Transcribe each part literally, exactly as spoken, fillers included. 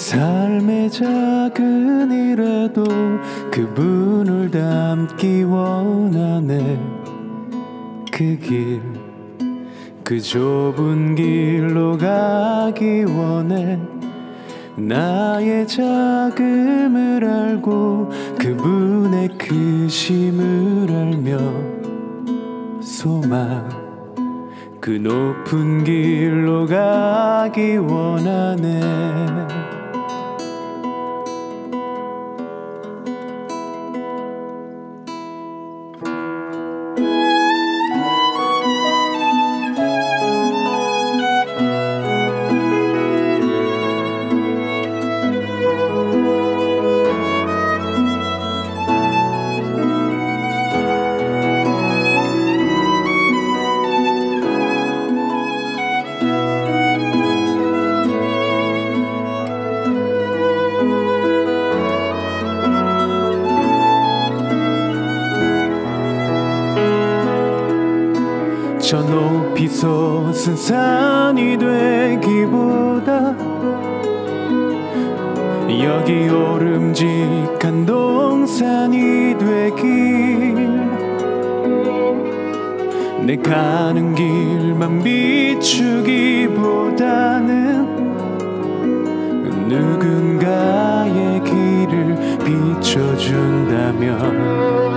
삶의 작은 일에도 그분을 담기 원하네. 그 길, 그 좁은 길로 가기 원해. 나의 작음을 알고 그분의 크심을 알며 소망, 그 높은 길로 가기 원하네. 저 높이 솟은 산이 되기보다 여기 오름직한 동산이 되길. 내 가는 길만 비추기보다는 누군가의 길을 비춰준다면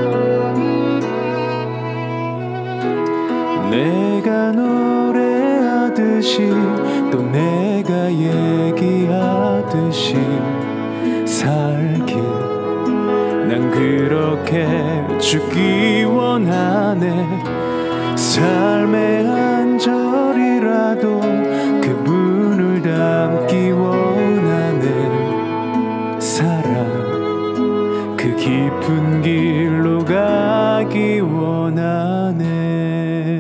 내가 노래하듯이 또 내가 얘기하듯이 살길 난 그렇게 죽기 원하네. 삶의 한 절이라도 그분을 담기 원하네. 사랑 그 깊은 길로 가기 원하네.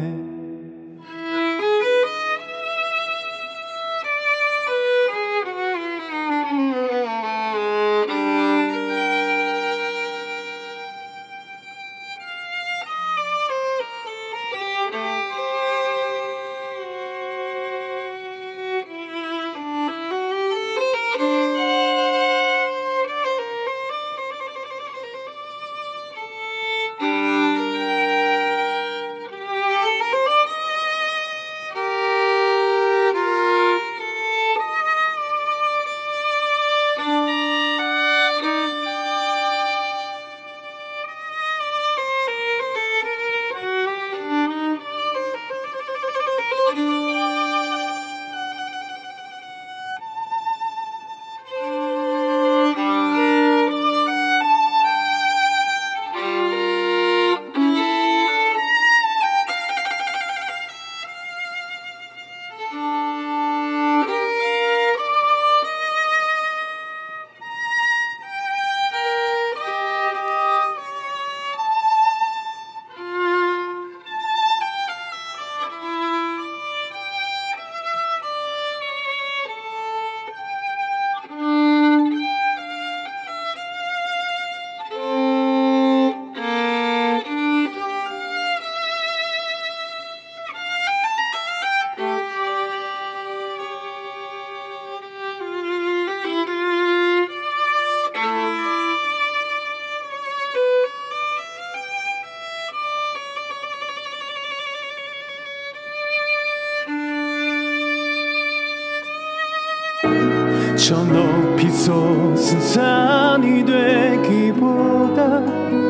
저 높이 솟은 산이 되기보다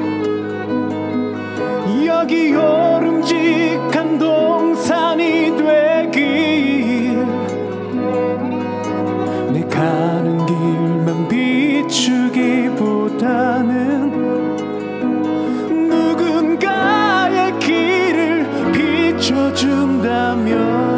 여기 오름직한 동산이 되길. 내 가는 길만 비추기보다는 누군가의 길을 비춰준다면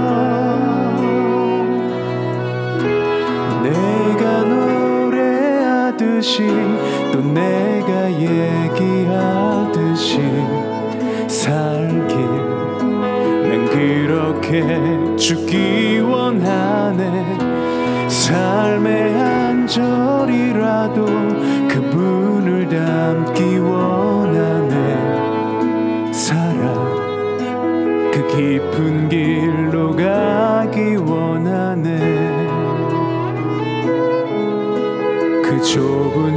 내가 노래하듯이 또 내가 얘기하듯이 살길 난 그렇게 죽기 원하네. 삶의 한 절이라도 그분을 담기 원하네. 사랑 그 깊은 길로 가기 원하네. 좁은